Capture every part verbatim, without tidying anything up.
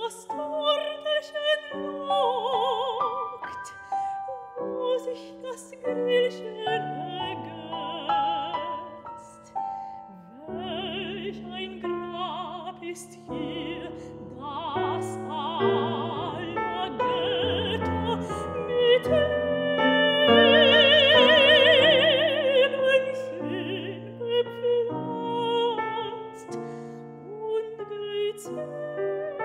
das Tortelchen lockt, wo sich das Grillchen ergötzt. Welch ein Grab ist hier, das aller Götter mit Leben schön bepflanzt und gezählt.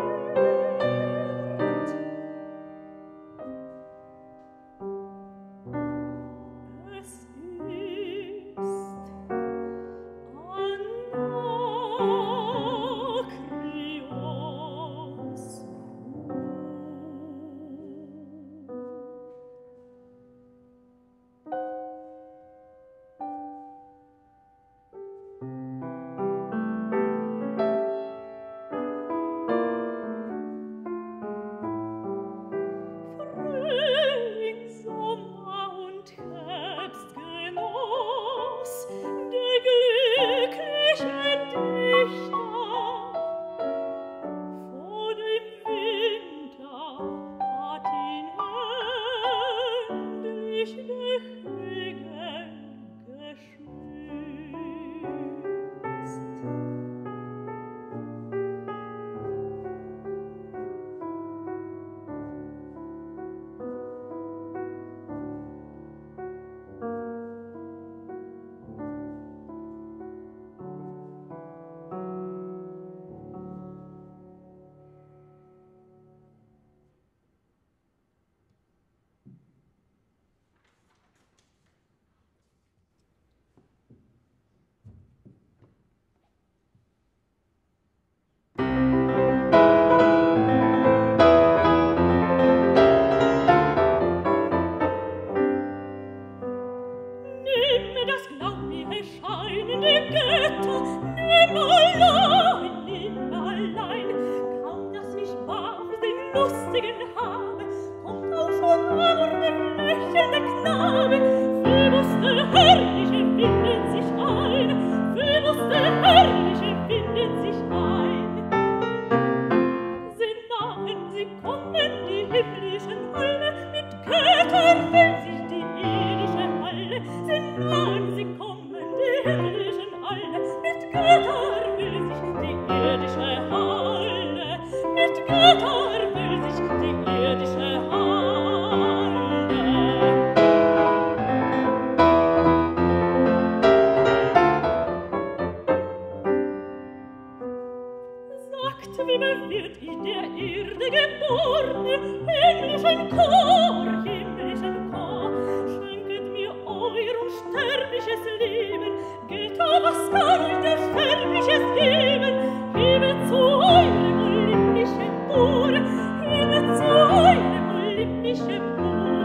Es ist Anakreons Frühling, Sommer und Herbst genoss der glückliche Dichter. Vor dem Winter hat ihn endlich der Regen geschützt. Nimm mir das blaue scheinende Götter, nimm allein, nimm allein. Kaum, dass ich bald den lustigen habe, kommt auch schon aber der lächelnde Knabe. Phoebus der Herrliche findet sich ein, Phoebus der Herrliche findet sich ein. Sie nahen, sie kommen, die himmlischen Halle, mit Göttern füllt sich die irdische Halle. Sie nahen, sie kommen, die himmlischen Halle, mit Göttern füllt sich die irdische Halle, mit Göttern füllt sich die irdische Halle. Sagt, wie wird in der Erde geboren, himmlischen Chor, himmlischen Chor, schenket mir euer unsterbliches Leben, Götter, was kann der Sterbliches geben? Hebet zu eurem olympischen Bur, hebet zu eurem olympischen Bur.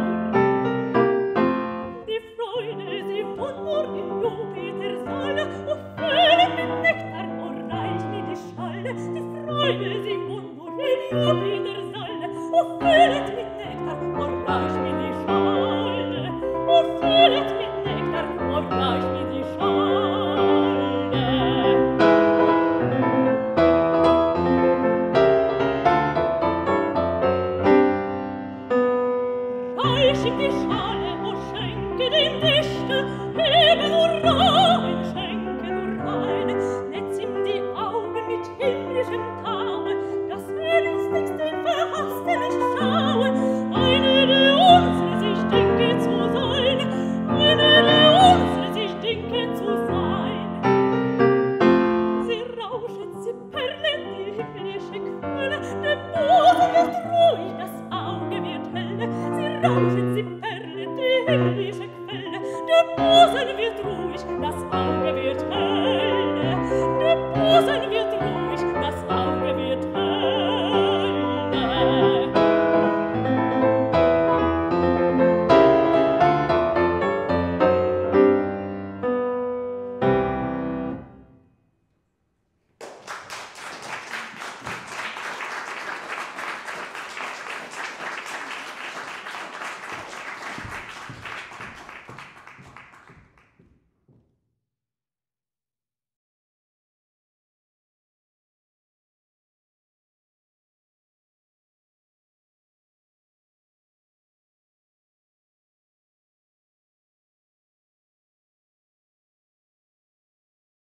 Die Freude, sie wohnt nur in Jupiters Halle, und füllet mit Nektar, und reicht mir die Schalle. Die Freude, sie wohnt nur in Jupiters Halle, und füllet mit Nektar, und reicht mir die Schalle. Und füllet mit Nektar, und reicht mir die Schalle. Reich ihm die Schale, und schenke dem Dichter, hebe nur rein, schenke nur rein, netz ihm die Augen mit himmlischem Taume, dass er ins den Verhassten nicht schaue. Eine der unsere sich denke zu sein, eine der unsere sich denke zu sein. Sie rauschen, sie perlen die himmlische Quelle,